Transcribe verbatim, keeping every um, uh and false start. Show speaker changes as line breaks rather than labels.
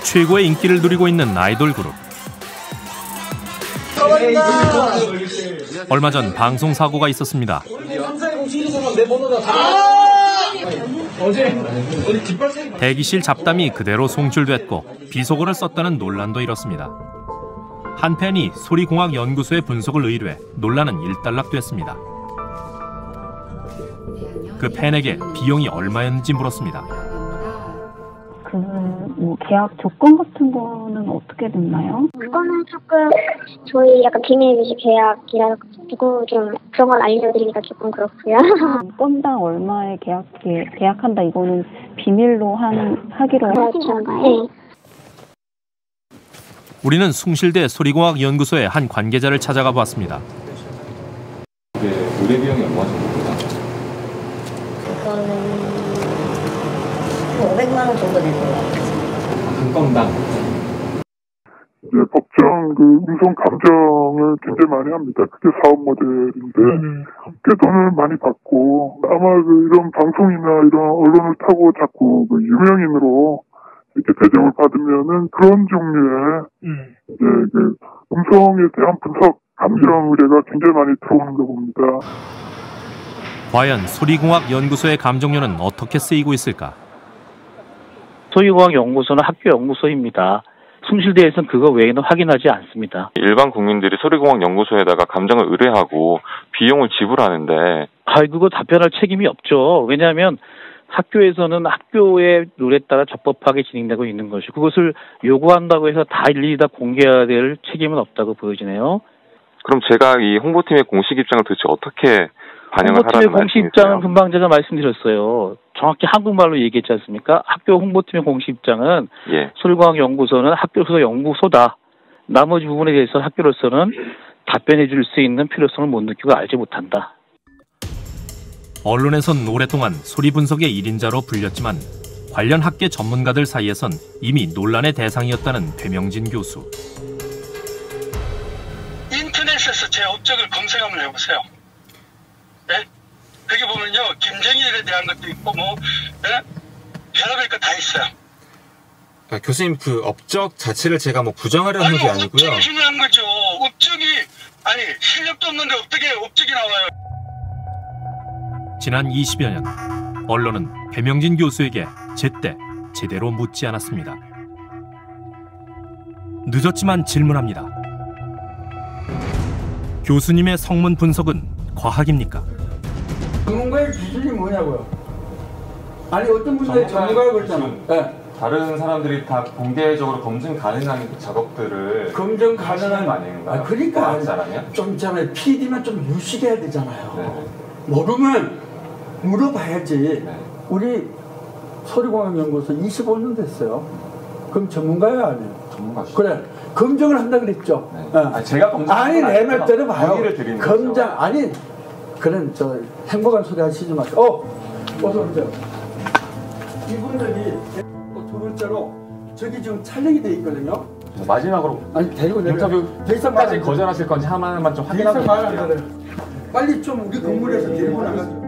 최고의 인기를 누리고 있는 아이돌 그룹. 얼마 전 방송 사고가 있었습니다. 대기실 잡담이 그대로 송출됐고 비속어를 썼다는 논란도 일었습니다. 한 팬이 소리공학연구소의 분석을 의뢰해 논란은 일단락됐습니다. 그 팬에게 비용이 얼마였는지 물었습니다.
그 뭐 계약 조건 같은 거는 어떻게 됐나요?
그거는 조금 저희 약간 비밀 유지 계약이라 가지고 좀 그런 걸 알려드리기가 조금 그렇고요.
건당 얼마에 계약 계약한다 이거는 비밀로 한 하기로
그렇죠. 네.
우리는 숭실대 소리공학연구소의 한 관계자를 찾아가 봤습니다.
이게 의뢰 비용이 얼마 정도입니까?
그거는 오백만 원 정도 될 것 같아요.
한 건당?
네, 법정 그 음성 감정을 굉장히 많이 합니다. 그게 사업 모델인데 음. 꽤 돈을 많이 받고 아마 그 이런 방송이나 이런 언론을 타고 자꾸 그 유명인으로 이렇게 배정을 받으면은 그런 종류의 음. 이제 그 음성에 대한 분석 감정 의뢰가 굉장히 많이 들어오는 거 봅니다.
과연 소리공학연구소의 감정료는 어떻게 쓰이고 있을까?
소리공학연구소는 학교 연구소입니다. 숭실대에서는 그거 외에는 확인하지 않습니다.
일반 국민들이 소리공학연구소에다가 감정을 의뢰하고 비용을 지불하는데
아, 그거 답변할 책임이 없죠. 왜냐하면 학교에서는 학교의 룰에 따라 적법하게 진행되고 있는 것이 그것을 요구한다고 해서 다 일일이 다 공개해야 될 책임은 없다고 보여지네요.
그럼 제가 이 홍보팀의 공식 입장을 도대체 어떻게 반영을 하라는
홍보팀의 공식 입장은
말씀이세요?
금방 제가 말씀드렸어요. 정확히 한국말로 얘기했지 않습니까? 학교 홍보팀의 공식 입장은
예.
소리공학연구소는 학교에서 연구소다. 나머지 부분에 대해서 학교로서는 답변해 줄 수 있는 필요성을 못 느끼고 알지 못한다.
언론에선 오랫동안 소리 분석의 일인자로 불렸지만 관련 학계 전문가들 사이에선 이미 논란의 대상이었다는 배명진 교수.
인터넷에서 제 업적을 검색 한번 해보세요. 네? 거기 보면요, 김정일에 대한 것도 있고 뭐 네? 별의별 거 다 있어요.
아, 교수님 그 업적 자체를 제가 뭐 부정하려는 게 아니고요.
업적이 중요한 거죠. 업적이 아니 실력도 없는데 어떻게 업적이 나와요?
지난 이십여 년 언론은 배명진 교수에게 제때 제대로 묻지 않았습니다. 늦었지만 질문합니다. 교수님의 성문 분석은 과학입니까?
전문가의 기준이 뭐냐고요? 아니 어떤 분들이 전문가라고 그랬잖아. 네.
다른 사람들이 다 공개적으로 검증 가능한 작업들을
검증 가능한
아닌가요?
아, 그러니까 좀 있잖아요. 피디만 좀 유식해야 되잖아요. 네. 모르면 물어봐야지. 네. 우리 소리공학연구소 이십오 년 됐어요. 그럼 전문가예요, 아니에요?
전문가시죠.
그래. 검증을 한다 그랬죠.
네.
네.
아니, 제가 검증
아니 내 말 들어봐요. 검증
거죠.
아니 그런 저 행복한 소리 하시지 마세요. 어, 어서 오세요. 이분들이 두 번째로 저기 지금 촬영이 돼 있거든요.
마지막으로
아니 데리고 내려.
인터뷰까지 거절하실 건지 하나만 좀 확인하고
빨리 좀 우리 건물에서 데리고 나가죠.